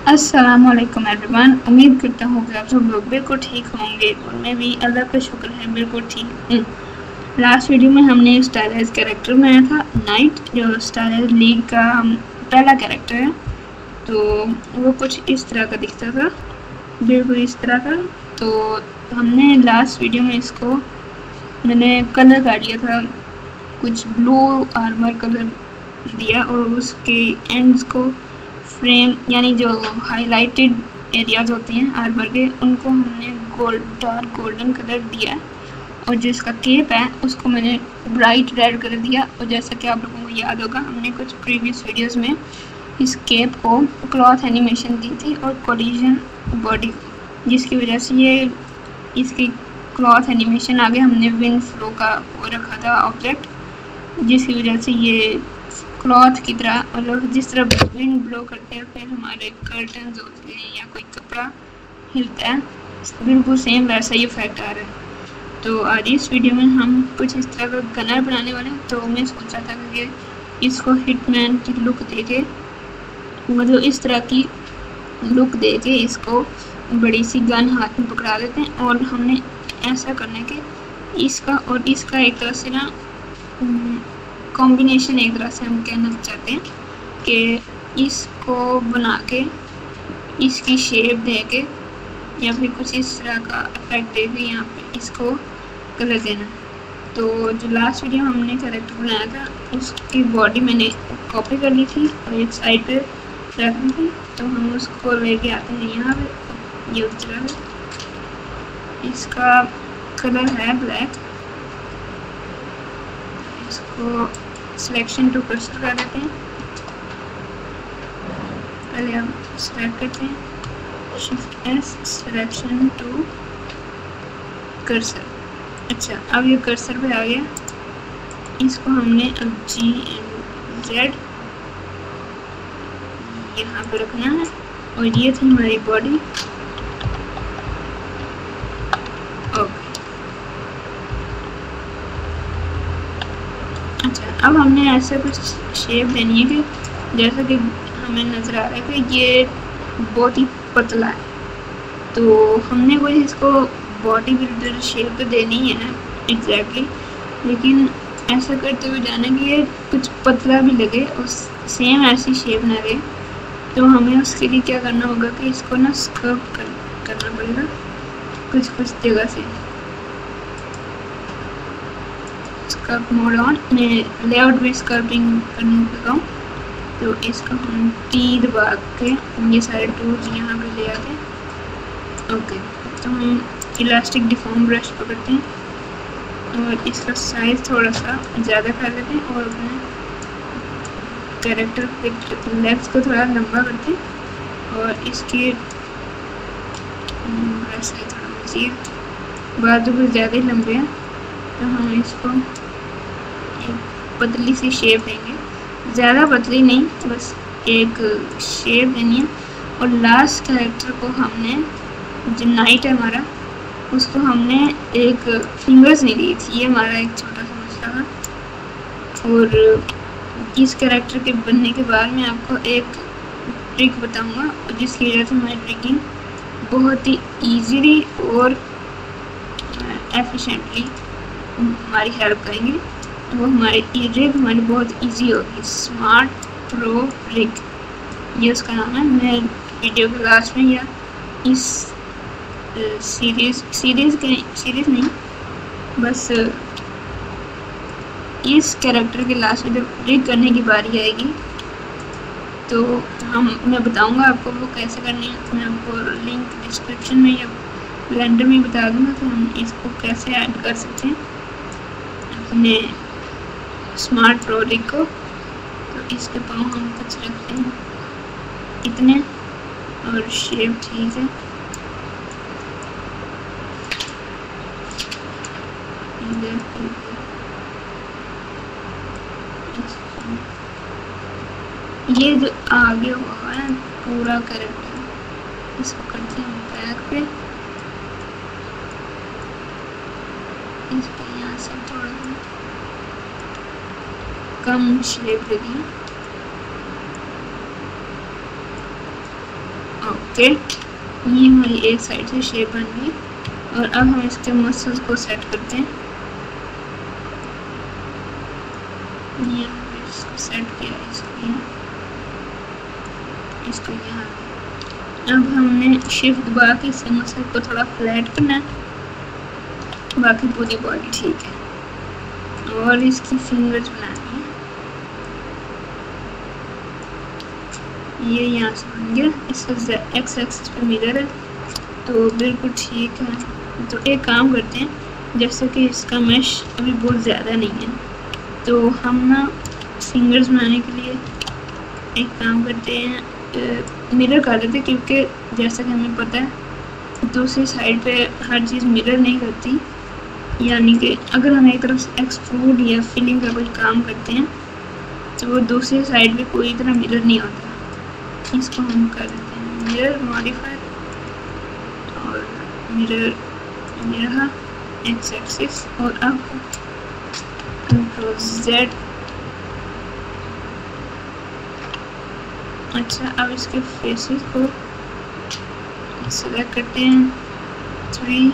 अस्सलामुअलैकुम एवरीवन। उम्मीद करता हूँ कि आप सब लोग बिल्कुल ठीक होंगे और मैं भी अल्लाह का शुक्र है बिल्कुल ठीक हूँ। लास्ट वीडियो में हमने स्टाइलाइज कैरेक्टर बनाया था नाइट, जो स्टाइलाइज लीग का पहला कैरेक्टर है। तो वो कुछ इस तरह का दिखता था, बिल्कुल इस तरह का। तो हमने लास्ट वीडियो में इसको मैंने कलर कर दिया था, कुछ ब्लू आर्मर कलर दिया और उसके एंड्स को फ्रेम यानी जो हाईलाइटेड एरियाज होते हैं आर्मर के, उनको हमने डार्क गोल्डन कलर दिया और जो इसका केप है उसको मैंने ब्राइट रेड कलर दिया। और जैसा कि आप लोगों को याद होगा, हमने कुछ प्रीवियस वीडियोस में इस केप को क्लॉथ एनिमेशन दी थी और कोलिजन बॉडी, जिसकी वजह से ये इसकी क्लॉथ एनिमेशन आगे हमने विंड फ्लो का वो रखा था ऑब्जेक्ट, जिसकी वजह से ये क्लॉथ की तरह, मतलब जिस तरह विंड ब्लो करते हैं फिर हमारे कर्टन्स होते हैं या कोई कपड़ा हिलता है, बिल्कुल सेम वैसा ही इफेक्ट आ रहा है। तो आज इस वीडियो में हम कुछ इस तरह का गनर बनाने वाले हैं। तो मैं सोचा था कि इसको हिटमैन की लुक देके, मतलब इस तरह की लुक देके इसको बड़ी सी गन हाथ में पकड़ा देते हैं। और हमने ऐसा करना है कि इसका और इसका एक तरह से ना कॉम्बिनेशन, एक तरह से हम कहना चाहते हैं कि इसको बना के इसकी शेप दे के या फिर कुछ इस तरह का इफेक्ट दे के यहाँ पे इसको कलर देना। तो जो लास्ट वीडियो हमने कैरेक्टर बनाया था उसकी बॉडी मैंने कॉपी कर ली थी और एक साइड पे रख दी थी। तो हम उसको लेके आते हैं यहाँ पे, ये उस तरह से। इसका कलर है ब्लैक। इसको सिलेक्शन टू कर्सर कर देते हैं। पहले हम सेलेक्ट करते हैं, shift S, selection to cursor. अच्छा, अब ये कर्सर पे आ गया। इसको हमने अब G and Z यहाँ पे रखना है और ये थी हमारी बॉडी। ओके, अच्छा, अब हमने ऐसा कुछ शेप देनी है कि जैसा कि हमें नज़र आ रहा है कि ये बहुत ही पतला है। तो हमने कोई इसको बॉडी बिल्डर शेप तो देनी है एग्जैक्टली, लेकिन ऐसा करते हुए जाना कि ये कुछ पतला भी लगे और सेम ऐसी शेप ना रहे। तो हमें उसके लिए क्या करना होगा कि इसको ना स्कर्प करना पड़ेगा कुछ जगह से। स्कर्प मोड ऑन, मैं लेआउट में स्कर्पिंग करने लगा हूँ। तो इसको हम टी दबा के ये सारे टूल्स यहाँ पे ले आते हैं। ओके, तो हम इलास्टिक डिफॉर्म ब्रश पकड़ते हैं और इसका साइज थोड़ा सा ज़्यादा कर देते हैं और अपने कैरेक्टर के लेग्स को थोड़ा लंबा करते हैं और इसके ब्रश साइज थोड़ा मज़ीद, बाजू भी ज़्यादा ही लंबे हैं। तो हम इसको एक पतली सी शेप देंगे, ज़्यादा पतली नहीं, बस एक शेप देनी है। और लास्ट कैरेक्टर को हमने, जो नाइट है हमारा, उसको हमने एक फिंगर्स नहीं दी थी, ये हमारा एक छोटा सा मसला था। और इस कैरेक्टर के बनने के बाद मैं आपको एक ट्रिक बताऊंगा जिसकी वजह से हमारी ट्रिकिंग बहुत ही ईजीली और एफिशिएंटली हमारी हेल्प करेंगे। वो हमारी ट्रिक हमारी बहुत इजी होगी। स्मार्ट प्रो ट्रिक, ये उसका नाम है। मैं वीडियो के लास्ट में या इस सीरीज नहीं, बस इस कैरेक्टर के लास्ट में जब ट्रिक करने की बारी आएगी तो मैं बताऊंगा आपको वो कैसे करनी है। मैं आपको लिंक डिस्क्रिप्शन में या ब्लेंडर में बता दूंगा कि हम इसको कैसे ऐड कर सकते हैं अपने स्मार्ट प्रो ट्रिक को। तो इसके पाँव हम कुछ रखते हैं इतने और शेप ठीक है। ये जो आगे हुआ है पूरा कैरेक्टर, इसको करते हैं बैक पे, इस पे यहाँ से थोड़ा कम शेप दे दी। ओके, ये हमारी एक साइड से शेप बन गई। और अब हम इसके मसल्स को सेट करते हैं। ये इसको सेट किया, इसको यहाँ। अब हमने शिफ्ट दबा के इस मसल को थोड़ा फ्लैट करना है, बाकी पूरी बॉडी ठीक है। और इसकी फिंगर्स बनानी है, ये यहाँ से बन गया। इसका एक्स एक्सिस पे मिरर है तो बिल्कुल ठीक है। तो एक काम करते हैं, जैसे कि इसका मैश अभी बहुत ज़्यादा नहीं है, तो हम ना फिंगर्स बनाने के लिए एक काम करते हैं, मिरर कर देते, क्योंकि जैसा कि हमें पता है दूसरी साइड पे हर चीज़ मिरर नहीं करती। यानी कि अगर हम एक तरफ से एक्सट्रूड या फिलिंग का कोई काम करते हैं तो वो दूसरी साइड पे पूरी तरह मिरर नहीं होता। इसको हम कर देते हैं मिरर मॉडिफाई, और मिरर ये रहा एक्स एक्सिस। और अब कंट्रोल Z। अच्छा, अब इसके फेसेस को सेलेक्ट करते हैं 3।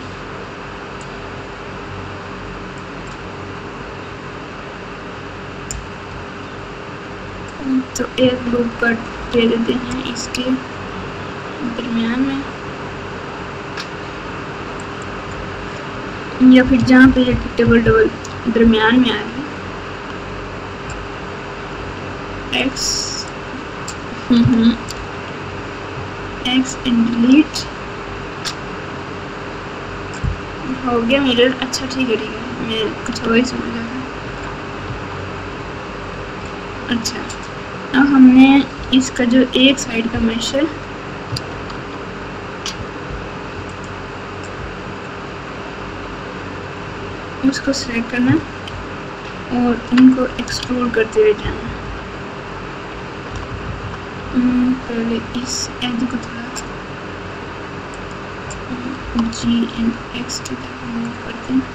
तो एक लूप कट दे देते हैं इसके दरमियान में, या फिर जहाँ पे ये डबल दरमियान में आ रही है। एक्स एंड डिलीट हो गया मिरर। अच्छा ठीक है, मैं कुछ और ही समझ रहा था। अच्छा, अब हमने इसका जो एक साइड का मैश है उसको सेलेक्ट करना और इनको एक्सट्रूड करते हुए जाना। पहले इस एज को थोड़ा G एंड X की तरफ मूव करते हैं।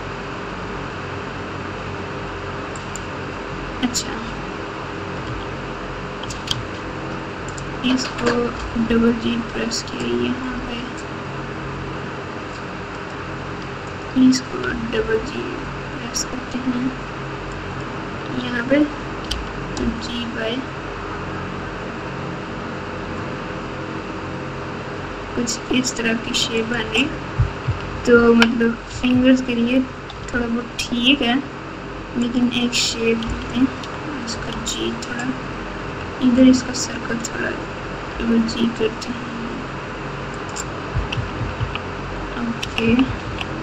अच्छा, इसको डबल G प्रेस किया यहाँ पे, इसको डबल G प्रेस करते हैं यहाँ पे, G बाय कुछ इस तरह की शेप बने। तो मतलब फिंगर्स के लिए थोड़ा बहुत ठीक है, लेकिन एक शेप देते हैं इसका G, थोड़ा इधर इसका सर्कल थोड़ा डबल G करते हैं। ओके,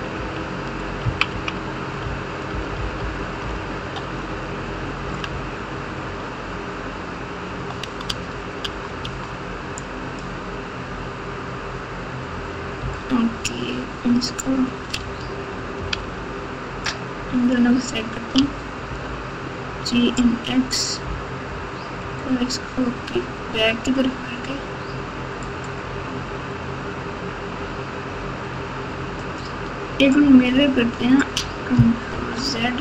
इसको इन दोनों को सेट करते हैं G एंड X, और इसको बैक की तरफ करके एक मिरर करते हैं कंट्रोल Z।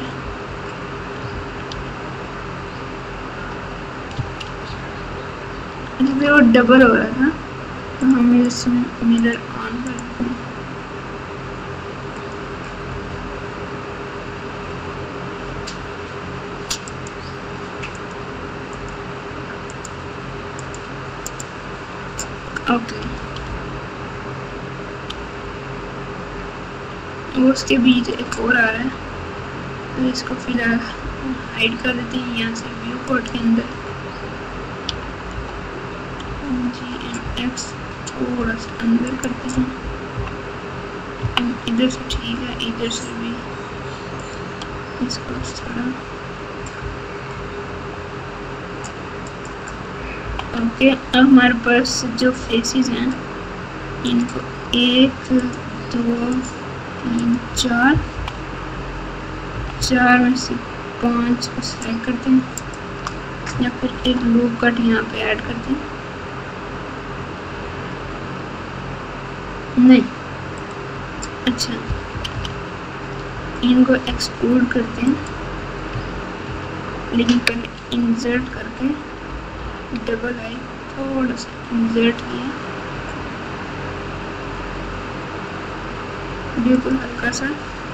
वो डबल हो रहा था तो हम इसमें मिरर ऑन करते हैं। ओके, वो उसके बीच एक और आ रहा है तो इसको फिलहाल हाइड कर देते हैं यहाँ से व्यू पोर्ट के अंदर। G एंड X थोड़ा सा अंदर करते हैं, इधर से ठीक है, इधर से भी इसको थोड़ा। ओके, अब हमारे पास जो फेसेस हैं इनको 1 2 3 4 में से 5 को सेलेक्ट करते हैं, या फिर एक लूप कट यहाँ पे ऐड करते हैं। नहीं, अच्छा, इनको एक्सट्रूड करते हैं, लेकिन पहले इंसर्ट करके डबल आई थोड़ा सा इंसर्ट किया बिल्कुल हल्का सा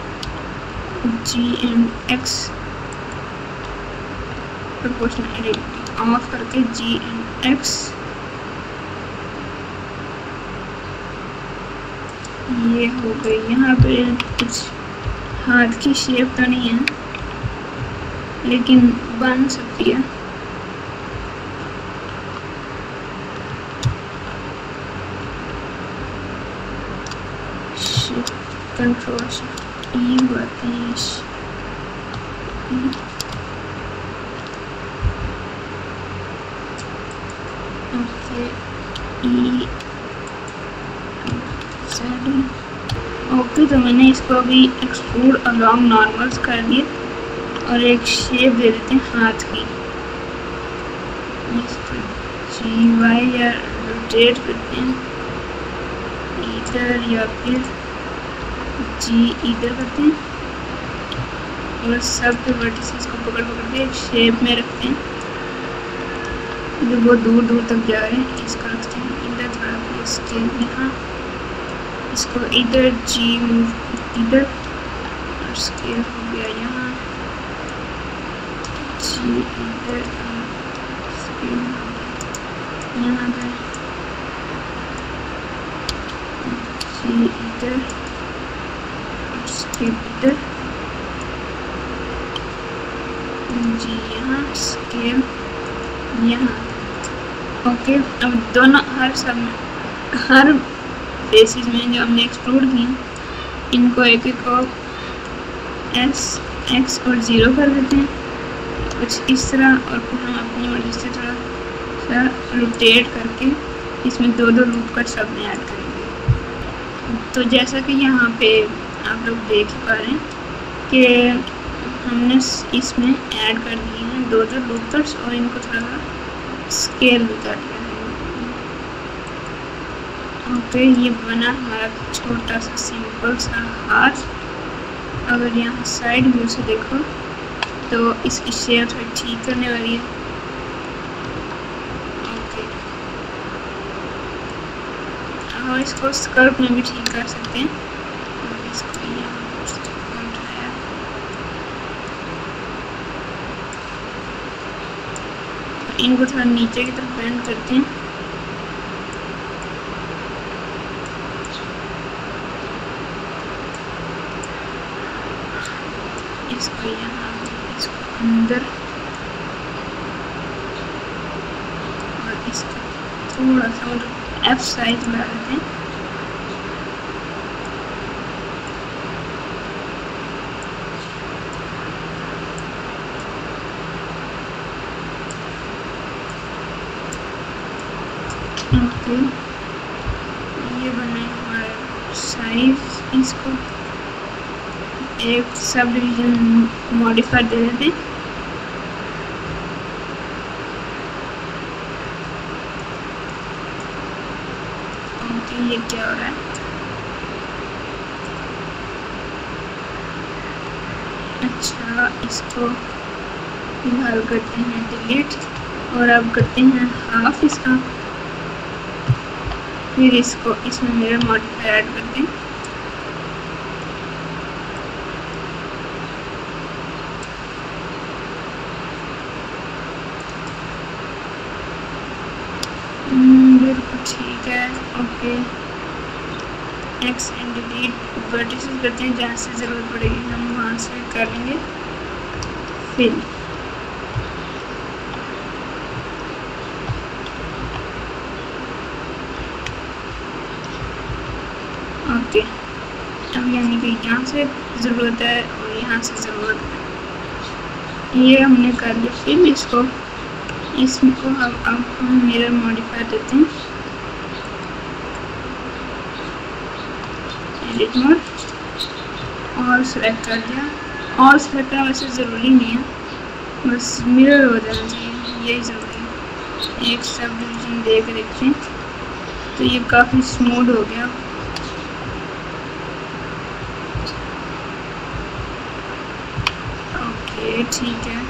GMX प्रोपोर्शनैलिटी ऑफ करके GMX ये हो गई। यहाँ पे कुछ हाथ की शेप तो नहीं है लेकिन बन सकती है। कंट्रोल ई करते हैं ओके ई ओके। तो मैंने इसको अभी एक्सट्रूड अलोंग नॉर्मल्स कर दिए और एक शेप दे देते हैं हाथ की। GY या रोटेट करते हैं इधर या फिर जी इधर करते हैं और सब वर्टिसेस को पकड़ के एक शेप में रखते हैं जो बहुत दूर दूर तक जा रहे हैं। इसको रखते हैं इधर थोड़ा इसके यहाँ, इसको इधर जी इधर और स्केल हो गया यहाँ जी इधर स्केल यहाँ पे जी इधर इधर जी यहाँ स्केल यहाँ। ओके, अब दोनों हर फेसेस में जो हमने एक्सट्रूड किए इनको एक एक को X और 0 कर देते हैं कुछ इस तरह, और फिर हम अपनी मर्जी से थोड़ा सा रोटेट करके इसमें दो लूप कट सब में ऐड करेंगे। तो जैसा कि यहाँ पे आप लोग देख पा रहे हैं कि हमने इसमें ऐड कर दिए हैं दो लूप कट्स और इनको थोड़ा स्केल भी कर दिया है। ओके, ये बना हमारा छोटा सा सिंपल सा हाथ। अगर यहाँ साइड व्यू से देखो तो इसकी शेप थोड़ी ठीक करने वाली है। ओके, और इसको स्कर्ट में भी ठीक कर सकते हैं। तो इसको इनको थोड़ा नीचे की तरफ बेंड करते हैं। इसको यहाँ, इसको अंदर और इसको थोड़ा सा मतलब F साइज बढ़ा देते हैं। ओके, ये बना हमारा साइज। इसको एक सब डिवीजन मॉडिफायर दे देते हैं। ओके, ये क्या हो रहा है? अच्छा, इसको फिलहाल करते हैं डिलीट और अब करते हैं हाफ इसका। फिर इसको इसमें मिरर मॉडिफायर ऐड करते हैं। बिल्कुल ठीक है। Okay, X and delete vertices करते हैं, जहाँ से ज़रूरत पड़ेगी हम वहाँ से कर लेंगे। फिर ओके, अब यानी कि यहाँ से ज़रूरत है और यहाँ से ज़रूरत है, ये हमने कर लिया। फिर इसको अब हम मिरर मॉडिफायर देते हैं, एडिट मोड, और सेलेक्ट कर दिया। और सेलेक्ट करना वैसे ज़रूरी नहीं है, बस मिरर हो जाना चाहिए, यही ज़रूरी है। एक सब डिवीजन दे कर देखते हैं तो ये काफ़ी स्मूथ हो गया। ओके, ठीक है।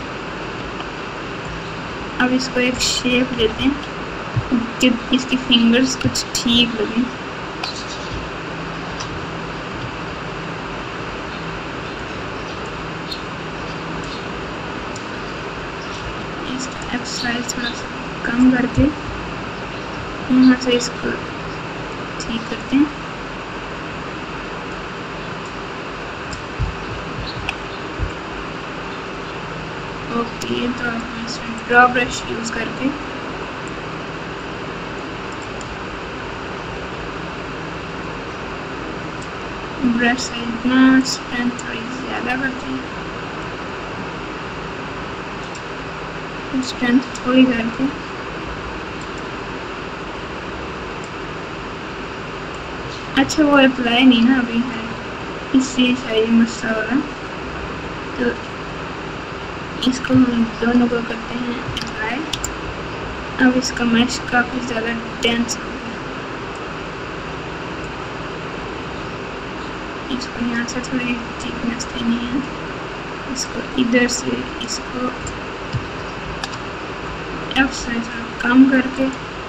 अब इसको एक शेप देते हैं कि इसकी फिंगर्स कुछ ठीक लगे। कम करके यहाँ से इसको ठीक करते हैं। ओके, तो अब हम इसमें ड्रॉ ब्रश यूज़ करके ब्रश से इतना स्ट्रेंथ थोड़ी ज़्यादा करते हैं, स्ट्रेंथ थोड़ी करके अच्छा वो अप्लाई नहीं ना अभी है, इससे शायद मसला हो रहा। तो इसको हम दोनों को करते हैं अप्लाई। अब इसका मैश काफ़ी ज़्यादा डेंस हो गया, इसको यहाँ से थोड़ी थिकनेस देनी है, इसको इधर से इसको F से कम करके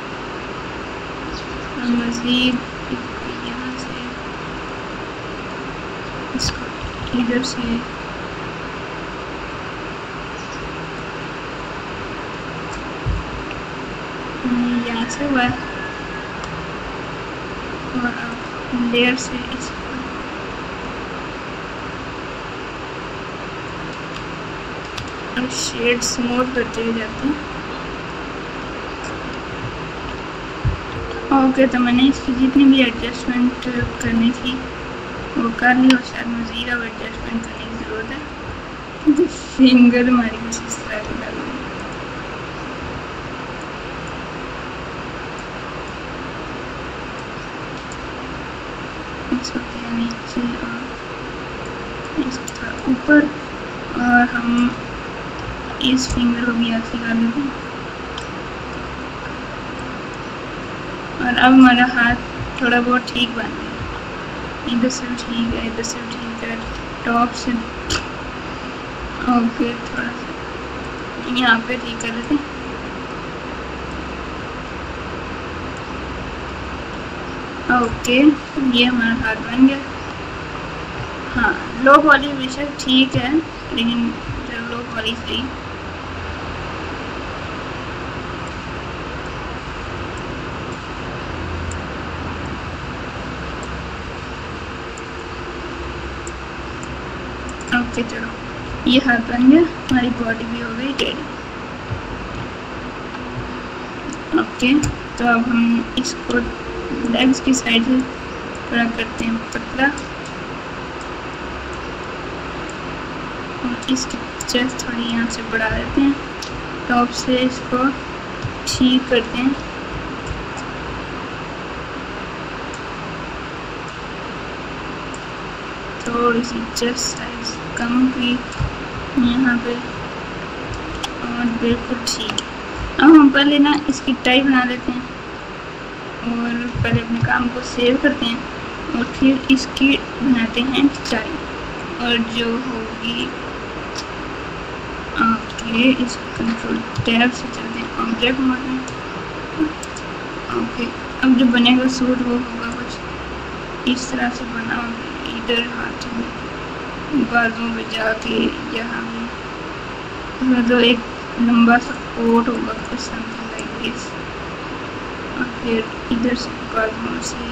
मज़ीद यहाँ से इसको इधर से यहाँ से हुआ और अब लेयर से इसको शेड स्मूथ करते हुए जाते हैं। ओके, तो मैंने इसकी जितनी भी एडजस्टमेंट करनी थी वो कर ली, और शायद मज़ीद अब एडजस्टमेंट करने की ज़रूरत है क्योंकि फिंगर हमारी कुछ इस तरह की लग रही है। इसको नीचे और इसको थोड़ा ऊपर, और हम इस फिंगर को भी ऐसे कर लेते हैं। और अब हमारा हाथ थोड़ा बहुत ठीक बन गया, इधर से भी ठीक है, इधर से भी ठीक है, टॉप से ओके, थोड़ा सा यहाँ पे ठीक कर लेते हैं। ओके, ये हमारा हाथ बन गया। हाँ, लो वाली बेशक ठीक है, लेकिन लो वाली सही। ओके, चलो ये हाथ बन गया, हमारी बॉडी भी हो गई रेडी। ओके, तो अब हम इसको लेग्स की साइड से थोड़ा करते हैं पतला, और इसकी चेस्ट थोड़ी यहाँ से बढ़ा देते हैं, टॉप से इसको ठीक करते हैं। थोड़ी सी चेस्ट साइज कम की यहाँ पे, और बिल्कुल ठीक है। अब हम पहले ना इसकी टाई बना लेते हैं, और पहले अपने काम को सेव करते हैं, और फिर इसकी बनाते हैं टाई, और जो होगी ओके, इस कंट्रोल टैब से चलते हैं ऑब्जेक्ट मोड में। ओके, अब जो बनेगा सूट वो होगा कुछ इस तरह से बना होगा, इधर हाथ में बाजू में जाके यहाँ पे मतलब एक लंबा सा कोट होगा कुछ समथिंग लाइक दिस, और फिर इधर से बाजू से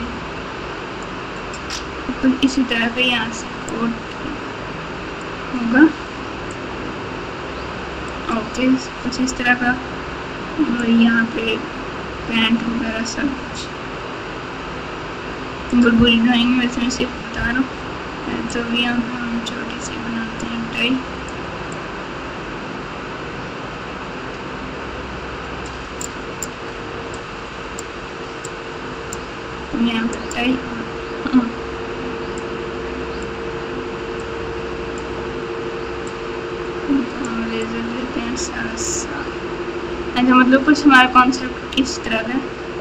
कुछ इसी तरह का यहाँ से कोट होगा। ओके, कुछ इस तरह का, और यहाँ पे पैंट वगैरह सब कुछ। बुरी ड्राइंग में वैसे मैं सिर्फ बता रहा हूँ, तो यहाँ पर हम छोटी सी बनाते हैं टाई। यहाँ पर टाई, लेजर देते हैं सारा सा। अच्छा, मतलब कुछ हमारा कॉन्सेप्ट इस तरह का।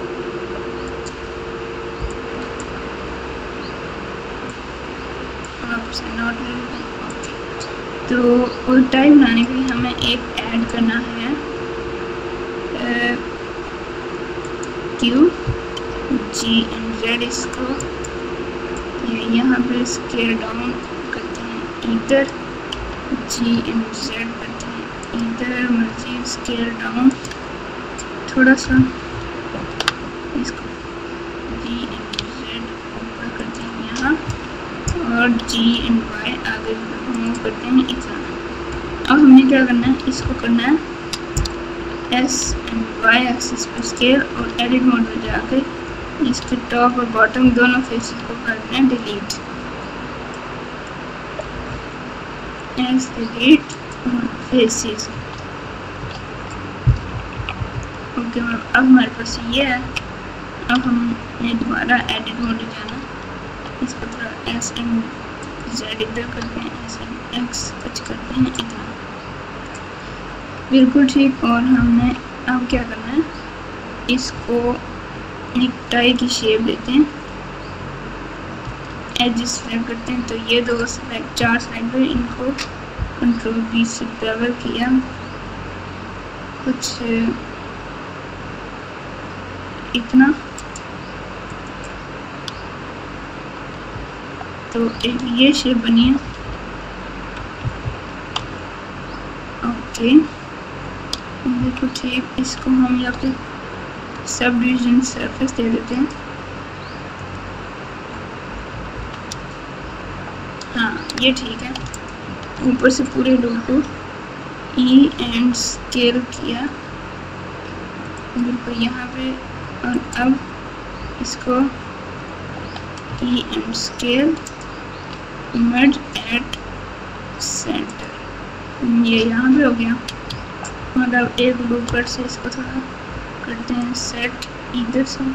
तो और टाई बनाने के लिए हमें एक ऐड करना है QGNZ, इसको यहाँ पे स्केल डाउन करते हैं, इधर GNZ करते हैं, इधर मजीद स्केल डाउन थोड़ा सा इसको G एंड Z ऊपर करते हैं यहाँ, और G एंड Y आगे मूव करते हैं इतना। अब हमें क्या करना है, इसको करना है S एंड Y एक्सिस पर स्केल, और एडिट मोड में जाके इसके टॉप और बॉटम दोनों फेसेस को करना है delete. S delete faces. Okay, अब हमारे पास ये है। अब हमें दोबारा एडिट मोड में जाना, इसको थोड़ा S एंड Z इधर करते हैं, S एंड X कुछ करते हैं इतना, बिल्कुल ठीक। और हमने अब क्या करना है, इसको एक टाई की शेप देते हैं, एजेस सेलेक्ट करते हैं, तो ये दो सेलेक्ट 4 साइड पर इनको कंट्रोल V से बेवल किया, कुछ इतना, तो एक ये शेप बनी है। ओके, बिल्कुल ठीक। इसको हम यहाँ पे सब डिवीजन सरफेस दे देते हैं। हाँ, ये ठीक है। ऊपर से पूरे लूप को E एंड स्केल किया बिल्कुल यहाँ पे, और अब इसको E and scale merge at centre, ये यहाँ पे हो गया। और अब एक लूप कट से इसको थोड़ा करते हैं सेट इधर से।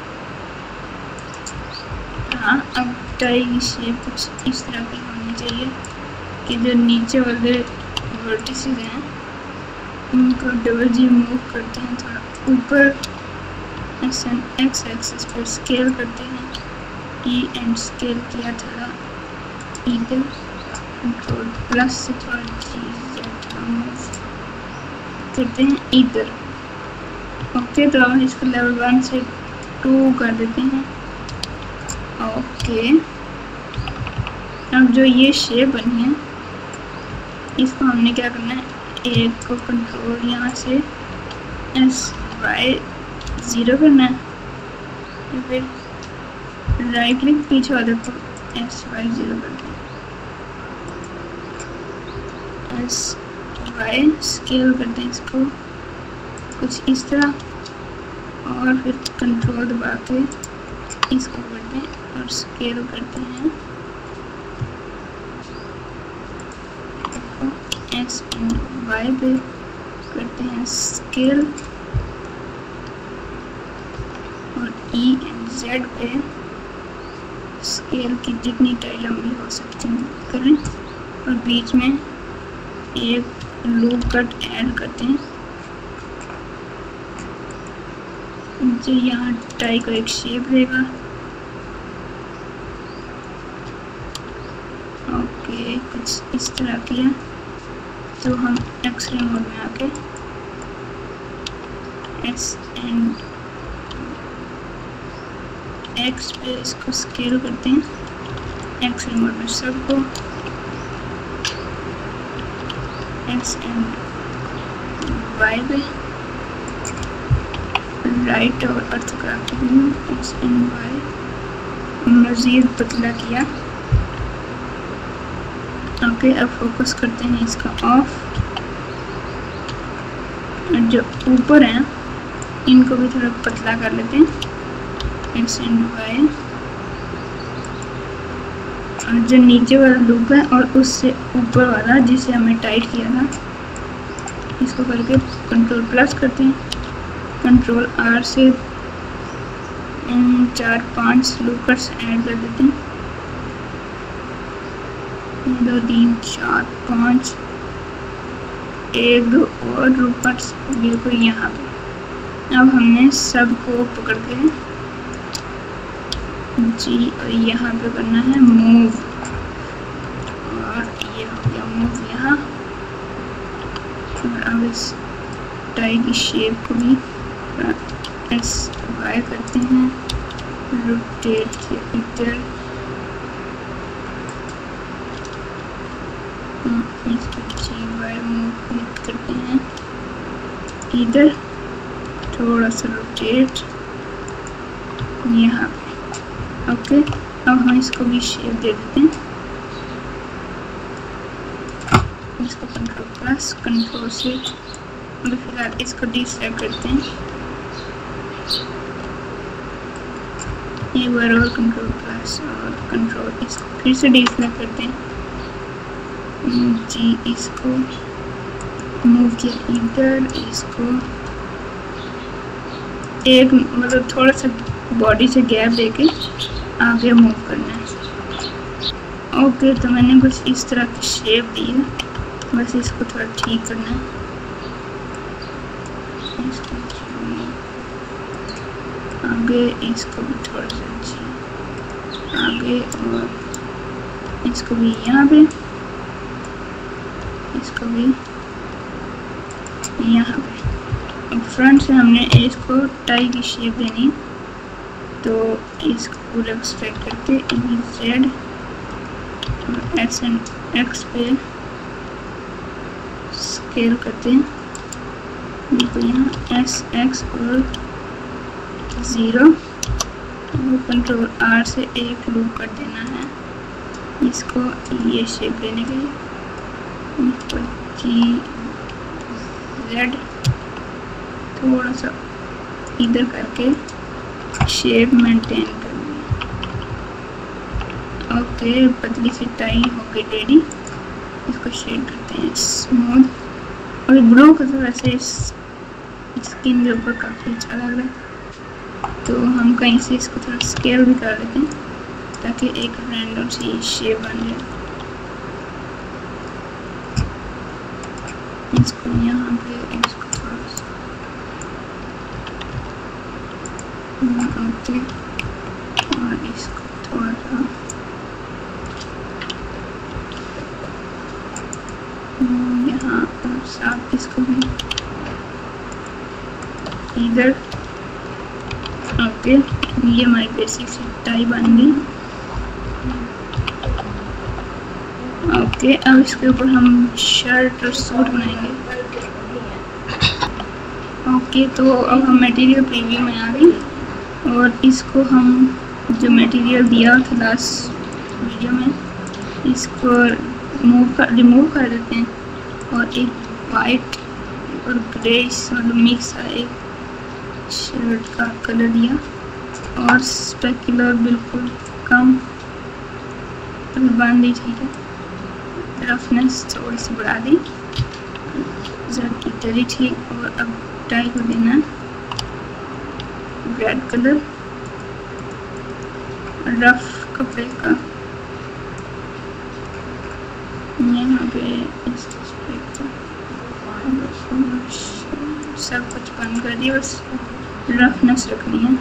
हाँ, अब टाई की शेप कुछ इस तरह की होनी चाहिए कि जो नीचे वाले वर्टिसेस हैं उनको डबल G मूव करते हैं थोड़ा ऊपर, S एंड X एक्सिस पर स्केल करते हैं, E एंड स्केल किया थोड़ा इधर, कंट्रोल प्लस से थोड़ा G मूव करते हैं इधर। ओके, तो अब इसको लेवल 1 से 2 कर देते हैं। ओके, अब जो ये शेप बनी है इसको हमने क्या करना है, एक को कंट्रोल यहाँ से S Y 0 करना है, या फिर राइट क्लिक पीछे वाले को S Y 0 करते हैं, S Y स्केल करते हैं इसको कुछ इस तरह, और फिर कंट्रोल दबा के इसको करते हैं और स्केल करते हैं S एंड Y पे करते हैं स्केल, और E एंड Z पे स्केल की जितनी टाई लंबी हो सकती है करें, और बीच में एक लूप कट ऐड करते हैं जो यहाँ टाई को एक शेप देगा। ओके, कुछ इस तरह किया, तो हम एक्सरे मोड में आके S एंड X पे इसको स्केल करते हैं, एक्सरे मोड में सबको, S एंड Y पे राइट और ऑर्थोग्राफिक S एंड Y मज़ीद पतला किया। ओके, अब फोकस करते हैं इसका ऑफ, जो ऊपर हैं इनको भी थोड़ा पतला कर लेते हैं S एंड Y, और जो नीचे वाला लूप है और उससे ऊपर वाला जिसे हमें टाइट किया था इसको करके कंट्रोल प्लस करते हैं, कंट्रोल R से 4-5 लूपर्स ऐड कर देते हैं, 2 3 4 5, 1-2 और लूपर्स बिल्कुल यहाँ पे। अब हमने सबको पकड़ के जी और यहाँ पे करना है मूव, और ये हो गया मूव यहाँ। और अब इस टाई की शेप को भी S Y करते हैं, रोटेट इधर, इसको G Y मूव करते हैं इधर, थोड़ा सा रोटेट यहाँ पे। ओके, अब हम इसको भी शेप दे देते हैं। इसको कंट्रोल प्लस कंट्रोल से फिलहाल इसको डिसेलेक्ट करते हैं। एक बार और कंट्रोल प्लस और कंट्रोल, इसको फिर से डिसेलेक्ट करते हैं जी। इसको मूव किया इधर, इसको एक मतलब थोड़ा सा बॉडी से गैप देके आगे मूव करना है। ओके, तो मैंने कुछ इस तरह की शेप दी है, बस इसको थोड़ा ठीक करना है। आगे इसको भी थोड़ा सा आगे, और इसको भी यहाँ पे, इसको भी यहाँ पे। अब फ्रंट से हमने इसको टाई की शेप देनी, तो इसको पूरा सेलेक्ट करके Z और X एंड X पे स्केल करते हैं। देखो यहाँ S X और 0 और कंट्रोल R से एक लूप कर देना है इसको ये शेप देने के लिए। G Z थोड़ा सा इधर करके शेप मेंटेन करनी है। ओके, पतली सी टाई हो गई रेडी। इसको शेड करते हैं स्मूथ, और ब्लू कलर वैसे स्किन के ऊपर काफ़ी अच्छा लग रहा है, तो हम कहीं से इसको थोड़ा स्केल भी कर लेते हैं ताकि एक रैंडम सी शेप बन जाए। इसको यहाँ पे इसको थोड़ा सा ओके, और इसको थोड़ा सा यहाँ और साथ इसको भी इधर। ओके, ये हमारी बेसिक सी टाई बन गई। ओके, अब इसके ऊपर हम शर्ट और सूट बनाएंगे। ओके, तो अब हम मटेरियल प्रीव्यू में आ गए, और इसको हम जो मटेरियल दिया था लास्ट वीडियो में, इसको रिमूव कर देते हैं, और एक वाइट और ग्रे मतलब मिक्स है एक शर्ट का कलर दिया, और स्पेक्युलर बिल्कुल कम बांध दी, ठीक है। रफनेस थोड़ी सी बढ़ा दी, जरा इधर ही ठीक। और अब टाई को देना रेड कलर रफ कपड़े का, यहाँ पे सब कुछ बंद कर दिया, बस रफनेस रखनी है।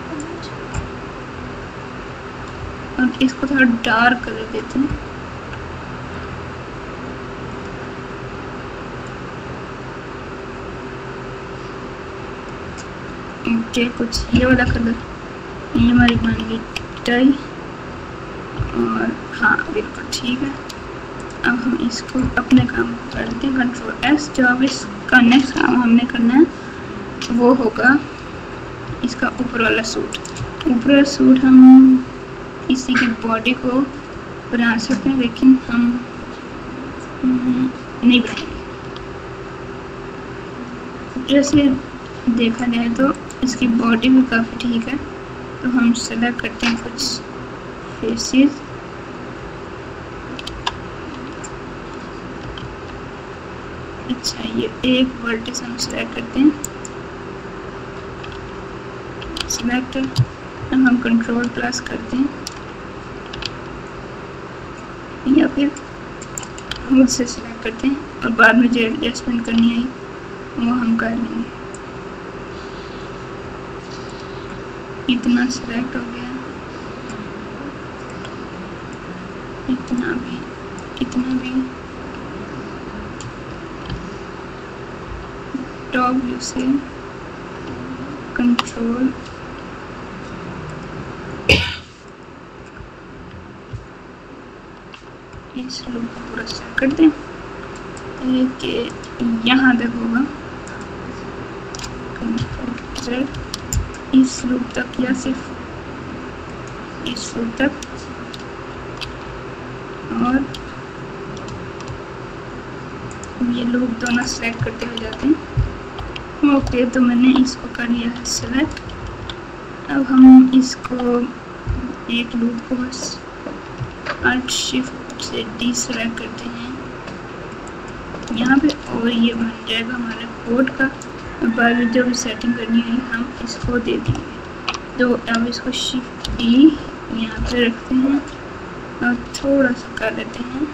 और इसको थोड़ा डार्क कलर देते हैं। ओके, कुछ ये वाला कलर, ये हमारी बन गई टाई, और हाँ बिल्कुल ठीक है। अब हम इसको अपने काम कर देते हैं कंट्रोल S। जो अब इसका नेक्स्ट काम हमने करना है वो होगा इसका ऊपर वाला सूट। ऊपर वाला सूट हम किसी की बॉडी को बना सकते हैं, लेकिन हम नहीं बनाएंगे। जैसे देखा जाए तो इसकी बॉडी भी काफ़ी ठीक है, तो हम सेलेक्ट करते हैं कुछ फेसेस। अच्छा, ये एक वर्टेक्स हम सेलेक्ट करते हैं, सेलेक्ट। अब हम कंट्रोल प्लस करते हैं, या फिर खुद से सेलेक्ट करते हैं, और बाद में जो एडजस्टमेंट करनी है वो हम कर लेंगे। इतना सेलेक्ट हो गया, इतना भी, इतना भी। टॉप व्यू से कंट्रोल इस लूप को पूरा सेट कर दें कि यहाँ तक होगा। कंट्रोल इस लूप तक या सिर्फ इस लूप तक, और ये लूप दोनों सेलेक्ट करते हुए जाते हैं। ओके, तो मैंने इसको कर लिया है सेलेक्ट। अब हम इसको एक लूप को बस Alt Shift से डीसेलेक्ट करते हैं यहाँ पे, और ये बन जाएगा हमारे कोड का। अब आगे जो भी सेटिंग करनी है हम इसको दे देंगे। तो अब इसको Shift D यहाँ पे रखते हैं और थोड़ा सा कर देते हैं।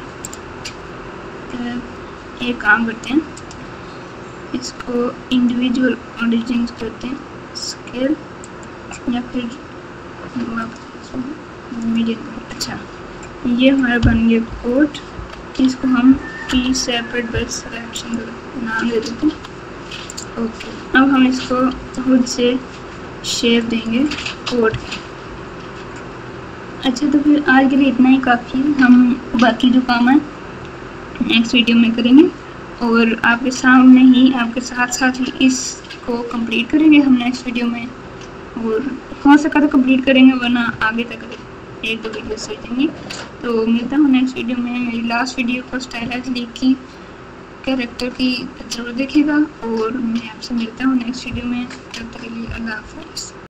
एक काम करते हैं, इसको इंडिविजुअल ओरिजिन्स करते हैं, स्केल या फिर मीडियम। अच्छा, ये हमारा बन गया कोड। इसको हम की सेपरेट बस सिलेक्शन नाम दे देते हैं। ओके, अब हम इसको खुद से शेप देंगे कोड। अच्छा, तो फिर आज के लिए इतना ही काफ़ी है। हम बाकी जो काम है नेक्स्ट वीडियो में करेंगे, और आपके सामने ही, आपके साथ साथ ही इसको कंप्लीट करेंगे हम नेक्स्ट वीडियो में। और हो सका तो कंप्लीट करेंगे, वरना आगे तक एक दो वीडियो से देंगे। तो मिलता हूँ नेक्स्ट वीडियो में। मेरी लास्ट वीडियो को स्टाइलाइज लीग की कैरेक्टर की जरूर देखिएगा, और मैं आपसे मिलता हूँ नेक्स्ट वीडियो में। तब तक के लिए अल्लाह हाफ़िज़।